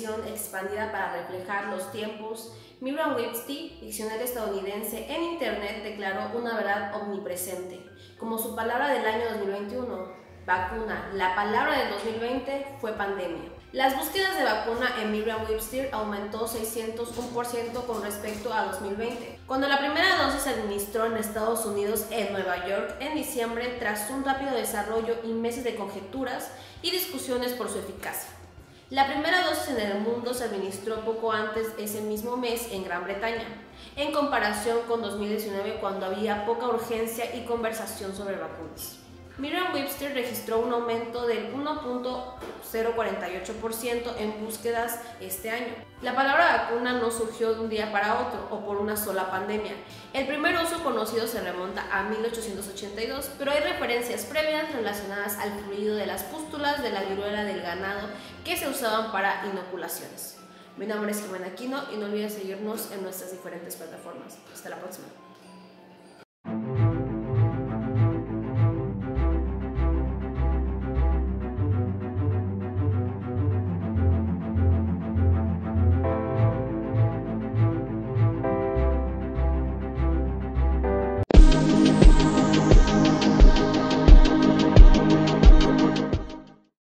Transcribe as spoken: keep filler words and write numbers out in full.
definición expandida para reflejar los tiempos, Merriam-Webster, diccionario estadounidense en Internet, declaró una verdad omnipresente, como su palabra del año dos mil veintiuno. Vacuna. La palabra del dos mil veinte fue pandemia. Las búsquedas de vacuna en Merriam-Webster aumentó seiscientos uno por ciento con respecto a dos mil veinte, cuando la primera dosis se administró en Estados Unidos en Nueva York en diciembre tras un rápido desarrollo y meses de conjeturas y discusiones por su eficacia. La primera dosis en el mundo se administró poco antes ese mismo mes en Gran Bretaña, en comparación con dos mil diecinueve cuando había poca urgencia y conversación sobre vacunas. Merriam-Webster registró un aumento del uno punto cero cuarenta y ocho por ciento en búsquedas este año. La palabra vacuna no surgió de un día para otro o por una sola pandemia. El primer uso conocido se remonta a mil ochocientos ochenta y dos, pero hay referencias previas relacionadas al fluido de las pústulas de la viruela del ganado que se usaban para inoculaciones. Mi nombre es Jimena Aquino y no olvides seguirnos en nuestras diferentes plataformas. Hasta la próxima.